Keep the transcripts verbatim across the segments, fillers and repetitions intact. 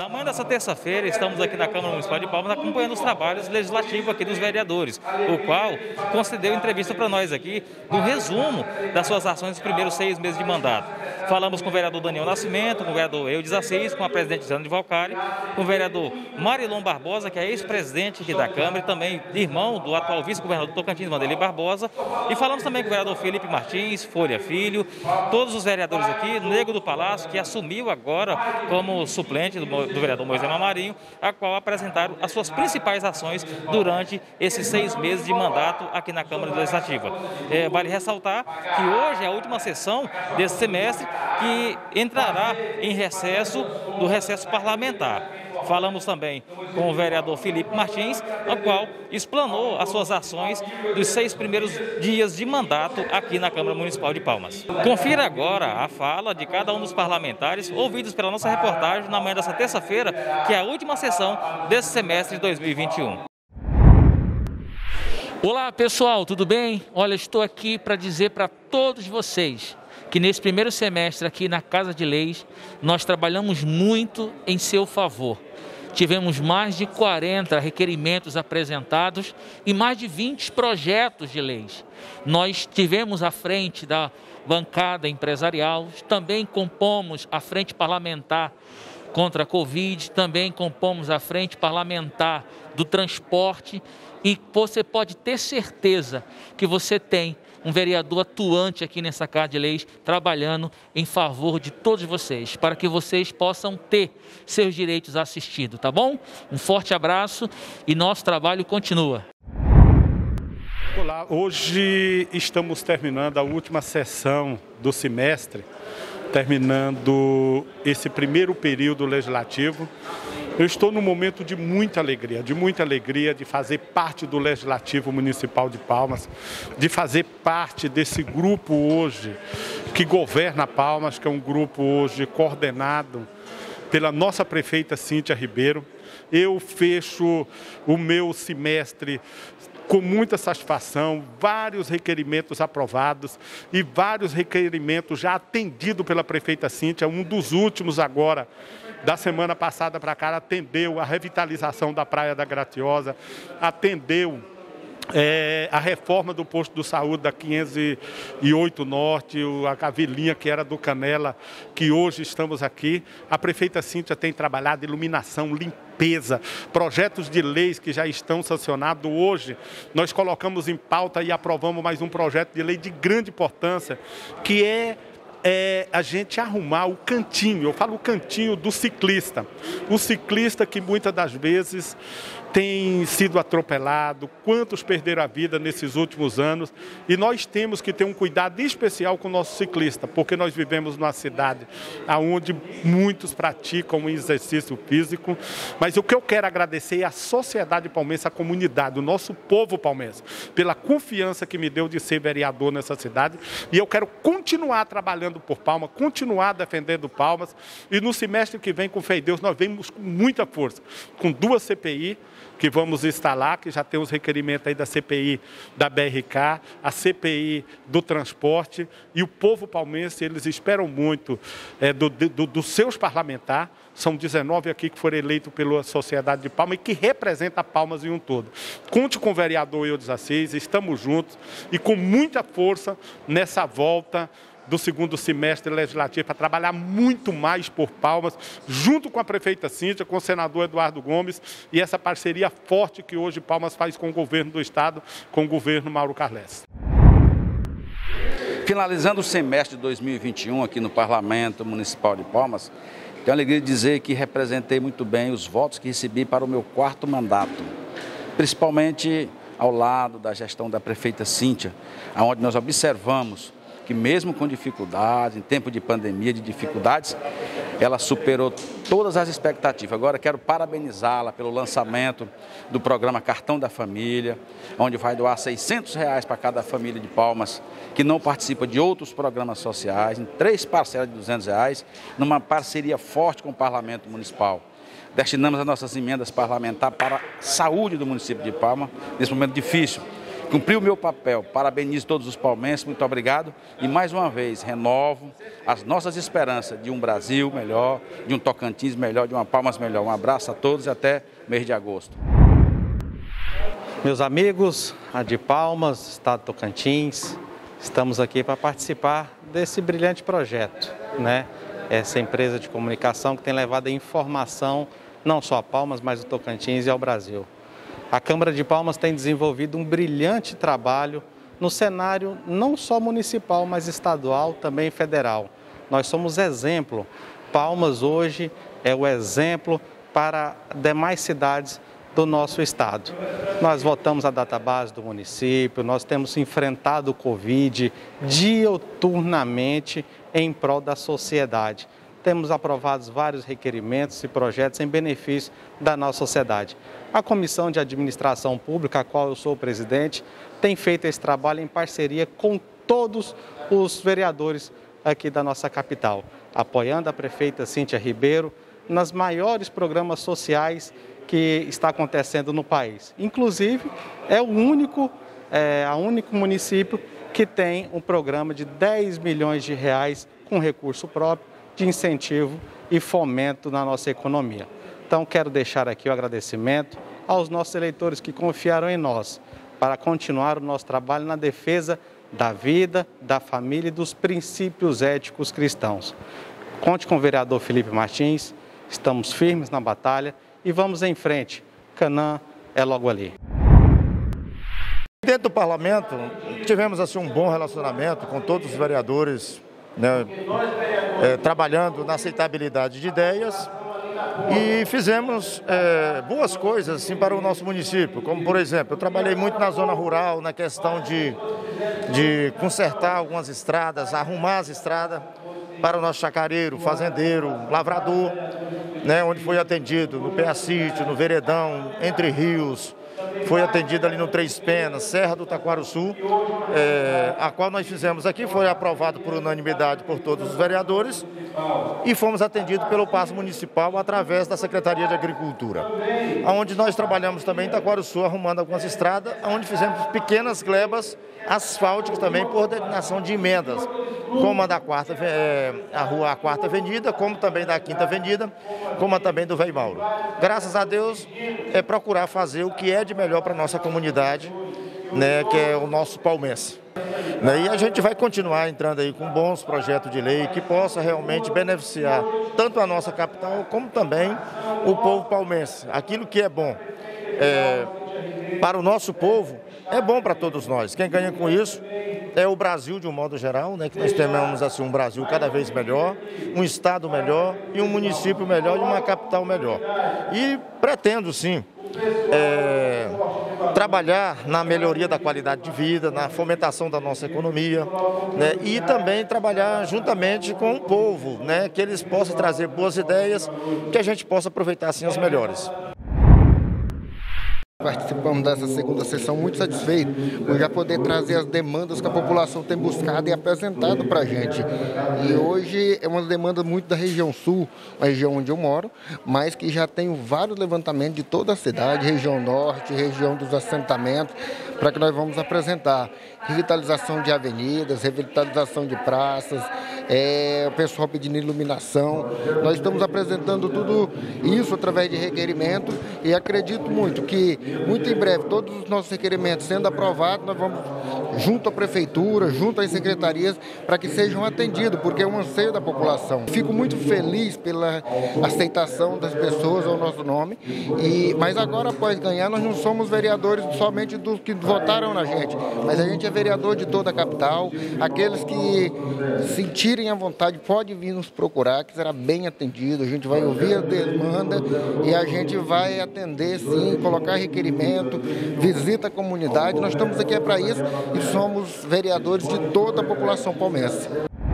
Na manhã dessa terça-feira, estamos aqui na Câmara Municipal de Palmas acompanhando os trabalhos legislativos aqui dos vereadores, o qual concedeu entrevista para nós aqui, um resumo das suas ações nos primeiros seis meses de mandato. Falamos com o vereador Daniel Nascimento, com o vereador Eudes Assis, com a presidente Jana de Valcari, com o vereador Marilon Barbosa, que é ex-presidente aqui da Câmara e também irmão do atual vice-governador do Tocantins, Vanderlei Barbosa. E falamos também com o vereador Felipe Martins, Folha Filho, todos os vereadores aqui, Nego do Palácio, que assumiu agora como suplente do, do vereador Moisés Mamarinho, a qual apresentaram as suas principais ações durante esses seis meses de mandato aqui na Câmara Legislativa. É, vale ressaltar que hoje é a última sessão desse semestre, que entrará em recesso do recesso parlamentar. Falamos também com o vereador Felipe Martins, o qual explanou as suas ações dos seis primeiros dias de mandato aqui na Câmara Municipal de Palmas. Confira agora a fala de cada um dos parlamentares ouvidos pela nossa reportagem na manhã dessa terça-feira, que é a última sessão desse semestre de dois mil e vinte e um. Olá pessoal, tudo bem? Olha, estou aqui para dizer para todos vocês que nesse primeiro semestre aqui na Casa de Leis, nós trabalhamos muito em seu favor. Tivemos mais de quarenta requerimentos apresentados e mais de vinte projetos de leis. Nós tivemos à frente da bancada empresarial, também compomos a frente parlamentar contra a Covid, também compomos a frente parlamentar do transporte e você pode ter certeza que você tem um vereador atuante aqui nessa Casa de Leis, trabalhando em favor de todos vocês, para que vocês possam ter seus direitos assistidos, tá bom? Um forte abraço e nosso trabalho continua. Olá, hoje estamos terminando a última sessão do semestre, terminando esse primeiro período legislativo. Eu estou num momento de muita alegria, de muita alegria de fazer parte do Legislativo Municipal de Palmas, de fazer parte desse grupo hoje que governa Palmas, que é um grupo hoje coordenado pela nossa prefeita Cíntia Ribeiro. Eu fecho o meu semestre com muita satisfação, vários requerimentos aprovados e vários requerimentos já atendidos pela prefeita Cíntia. Um dos últimos agora, da semana passada para cá, atendeu a revitalização da Praia da Gratiosa, atendeu é, a reforma do posto de saúde da quinhentos e oito Norte, a vilinha que era do Canela, que hoje estamos aqui. A prefeita Cíntia tem trabalhado iluminação, limpeza, projetos de leis que já estão sancionados. Hoje nós colocamos em pauta e aprovamos mais um projeto de lei de grande importância, que é É a gente arrumar o cantinho, eu falo o cantinho do ciclista. O ciclista que muitas das vezes tem sido atropelado, quantos perderam a vida nesses últimos anos. E nós temos que ter um cuidado especial com o nosso ciclista, porque nós vivemos numa cidade onde muitos praticam exercício físico. Mas o que eu quero agradecer é a sociedade palmense, a comunidade, o nosso povo palmense, pela confiança que me deu de ser vereador nessa cidade. E eu quero continuar trabalhando por Palmas, continuar defendendo Palmas. E no semestre que vem, com fé em Deus, nós vemos com muita força, com duas C P I que vamos instalar, que já tem os requerimentos aí da C P I da B R K, a C P I do transporte, e o povo palmense, eles esperam muito é, do, do, dos seus parlamentares. São dezenove aqui que foram eleitos pela sociedade de Palmas e que representa Palmas em um todo. Conte com o vereador Eudes Assis, estamos juntos e com muita força nessa volta do segundo semestre legislativo, para trabalhar muito mais por Palmas, junto com a prefeita Cíntia, com o senador Eduardo Gomes, e essa parceria forte que hoje Palmas faz com o governo do estado, com o governo Mauro Carles. Finalizando o semestre de dois mil e vinte e um aqui no Parlamento Municipal de Palmas, tenho a alegria de dizer que representei muito bem os votos que recebi para o meu quarto mandato, principalmente ao lado da gestão da prefeita Cíntia, onde nós observamos que mesmo com dificuldades, em tempo de pandemia, de dificuldades, ela superou todas as expectativas. Agora quero parabenizá-la pelo lançamento do programa Cartão da Família, onde vai doar seiscentos reais para cada família de Palmas que não participa de outros programas sociais, em três parcelas de duzentos reais, numa parceria forte com o Parlamento Municipal. Destinamos as nossas emendas parlamentares para a saúde do município de Palmas, nesse momento difícil. Cumpri o meu papel, parabenizo todos os palmenses, muito obrigado. E mais uma vez, renovo as nossas esperanças de um Brasil melhor, de um Tocantins melhor, de uma Palmas melhor. Um abraço a todos e até mês de agosto. Meus amigos de Palmas, Estado de Tocantins, estamos aqui para participar desse brilhante projeto, né? Essa empresa de comunicação que tem levado a informação não só a Palmas, mas ao Tocantins e ao Brasil. A Câmara de Palmas tem desenvolvido um brilhante trabalho no cenário não só municipal, mas estadual, também federal. Nós somos exemplo. Palmas hoje é o exemplo para demais cidades do nosso estado. Nós votamos a database do município, nós temos enfrentado o Covid diuturnamente em prol da sociedade. Temos aprovado vários requerimentos e projetos em benefício da nossa sociedade. A Comissão de Administração Pública, a qual eu sou o presidente, tem feito esse trabalho em parceria com todos os vereadores aqui da nossa capital, apoiando a prefeita Cíntia Ribeiro nas maiores programas sociais que está acontecendo no país. Inclusive, é o único, é, a único município que tem um programa de dez milhões de reais com recurso próprio de incentivo e fomento na nossa economia. Então, quero deixar aqui o agradecimento aos nossos eleitores que confiaram em nós para continuar o nosso trabalho na defesa da vida, da família e dos princípios éticos cristãos. Conte com o vereador Felipe Martins, estamos firmes na batalha e vamos em frente. Canaã é logo ali. Dentro do parlamento, tivemos assim um bom relacionamento com todos os vereadores, né, é, trabalhando na aceitabilidade de ideias e fizemos é, boas coisas assim, para o nosso município, como por exemplo, eu trabalhei muito na zona rural, na questão de, de consertar algumas estradas, arrumar as estradas para o nosso chacareiro, fazendeiro, lavrador, né, onde foi atendido no P A Sítio, no Veredão, Entre Rios, foi atendido ali no Três Penas, Serra do Taquaruçu, é, a qual nós fizemos aqui, foi aprovado por unanimidade por todos os vereadores e fomos atendidos pelo Paço Municipal através da Secretaria de Agricultura, onde nós trabalhamos também em Taquaruçu, arrumando algumas estradas, onde fizemos pequenas glebas asfálticas também por destinação de emendas, como a da quarta, é, a rua a Quarta Avenida, como também da Quinta Avenida, como também do Velho Mauro. Graças a Deus, é procurar fazer o que é de melhor para a nossa comunidade, né, que é o nosso palmense. E a gente vai continuar entrando aí com bons projetos de lei que possa realmente beneficiar tanto a nossa capital como também o povo palmense. Aquilo que é bom é, para o nosso povo é bom para todos nós. Quem ganha com isso é o Brasil de um modo geral, né, que nós temos assim, um Brasil cada vez melhor, um estado melhor e um município melhor e uma capital melhor. E pretendo sim é, trabalhar na melhoria da qualidade de vida, na fomentação da nossa economia, né, e também trabalhar juntamente com o povo, né, que eles possam trazer boas ideias, que a gente possa aproveitar assim as melhores. Participamos dessa segunda sessão muito satisfeitos por já poder trazer as demandas que a população tem buscado e apresentado para a gente. E hoje é uma demanda muito da região sul, a região onde eu moro, mas que já tem vários levantamentos de toda a cidade, região norte, região dos assentamentos, para que nós vamos apresentar revitalização de avenidas, revitalização de praças, é, o pessoal pedindo iluminação. Nós estamos apresentando tudo isso através de requerimento e acredito muito que, muito em breve, todos os nossos requerimentos sendo aprovados, nós vamos junto à prefeitura, junto às secretarias, para que sejam atendidos, porque é um anseio da população. Fico muito feliz pela aceitação das pessoas ao nosso nome, e, mas agora, após ganhar, nós não somos vereadores somente dos que votaram na gente, mas a gente é vereador de toda a capital. Aqueles que sentirem a vontade podem vir nos procurar, que será bem atendido. A gente vai ouvir a demanda e a gente vai atender, sim, colocar requerimento, visita a comunidade. Nós estamos aqui é para isso e somos vereadores de toda a população palmense.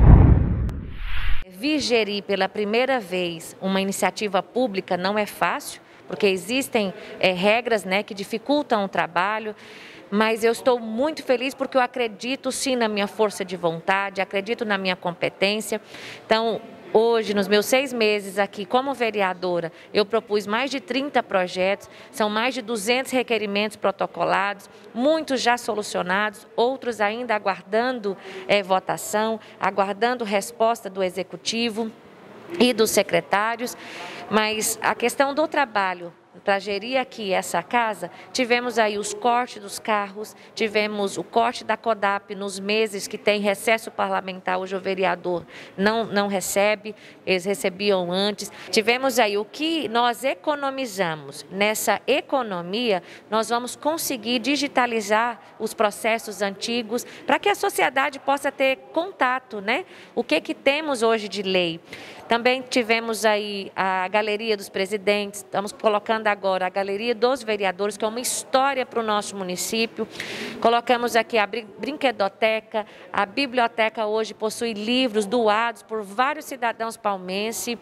Vir gerir pela primeira vez uma iniciativa pública não é fácil, porque existem é, regras, né, que dificultam o trabalho. Mas eu estou muito feliz porque eu acredito sim na minha força de vontade, acredito na minha competência. Então, Hoje, nos meus seis meses aqui como vereadora, eu propus mais de trinta projetos, são mais de duzentos requerimentos protocolados, muitos já solucionados, outros ainda aguardando é, votação, aguardando resposta do Executivo e dos secretários, mas a questão do trabalho para gerir aqui essa casa, tivemos aí os cortes dos carros, tivemos o corte da CODAP nos meses que tem recesso parlamentar, hoje o vereador não, não recebe, eles recebiam antes. Tivemos aí o que nós economizamos. Nessa economia, nós vamos conseguir digitalizar os processos antigos para que a sociedade possa ter contato, né? O que que temos hoje de lei? Também tivemos aí a Galeria dos Presidentes, estamos colocando agora a Galeria dos Vereadores, que é uma história para o nosso município. Colocamos aqui a brinquedoteca, a biblioteca hoje possui livros doados por vários cidadãos palmenses.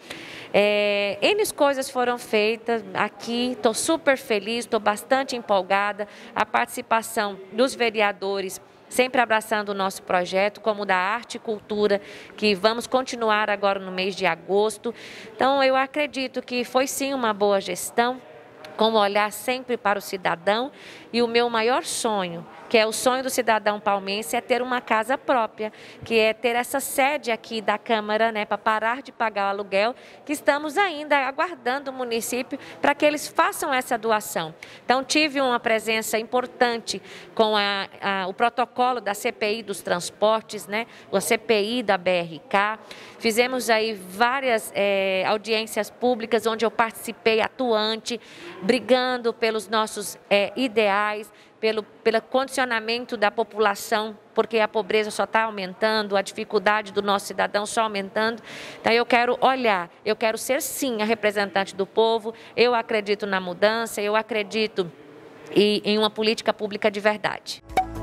É, N coisas foram feitas aqui, estou super feliz, estou bastante empolgada. A participação dos vereadores, sempre abraçando o nosso projeto, como da arte e cultura, que vamos continuar agora no mês de agosto. Então, eu acredito que foi sim uma boa gestão, com um olhar sempre para o cidadão, e o meu maior sonho, que é o sonho do cidadão palmense, é ter uma casa própria, que é ter essa sede aqui da Câmara, né, para parar de pagar o aluguel, que estamos ainda aguardando o município para que eles façam essa doação. Então, tive uma presença importante com a, a, o protocolo da C P I dos transportes, né, a C P I da B R K, fizemos aí várias é, audiências públicas, onde eu participei atuante, brigando pelos nossos é, ideais, pelo, pelo condicionamento da população, porque a pobreza só está aumentando, a dificuldade do nosso cidadão só aumentando. Então, eu quero olhar, eu quero ser, sim, a representante do povo, eu acredito na mudança, eu acredito em uma política pública de verdade.